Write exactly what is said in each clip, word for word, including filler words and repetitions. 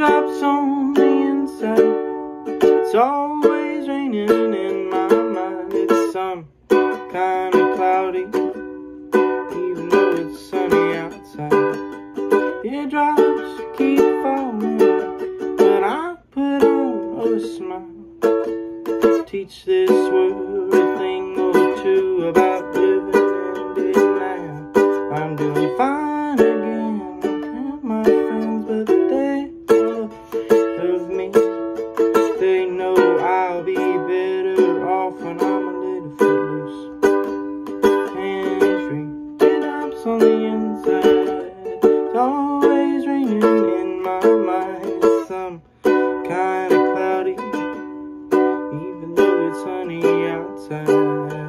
Teardrops on the inside. It's always raining in my mind. It's some kind of cloudy, even though it's sunny outside. Teardrops keep falling, but I put on a smile. Teach this world a thing or two about living in it now. I'm doing fine again, tell my friends, but they love me. They know I'll be better off when I'm a little footloose and free. Teardrops on the inside. It's always raining in my mind. It's some kind of cloudy, even though it's sunny outside.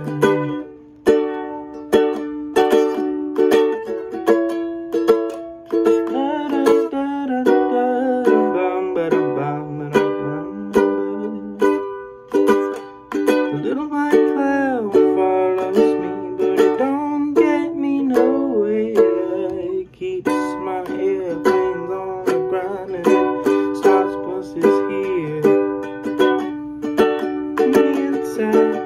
A little white cloud follows me, but it don't get me nowhere. It keeps my airplanes on the ground and it stops buses here. On the inside,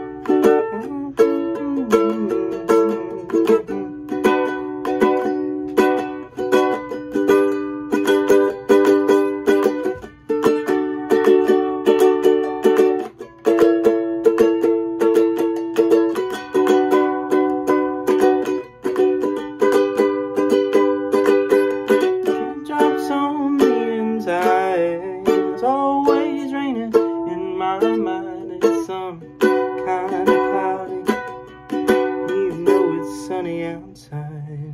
on the inside. It's always raining in my mind. It's some kind of cloudy, even though it's sunny outside.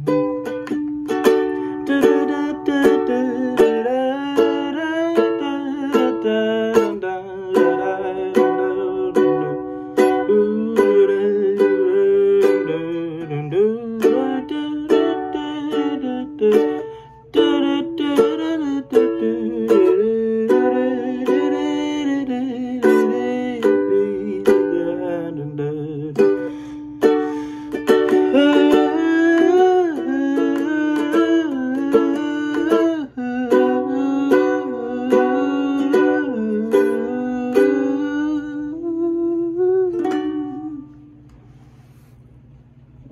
Do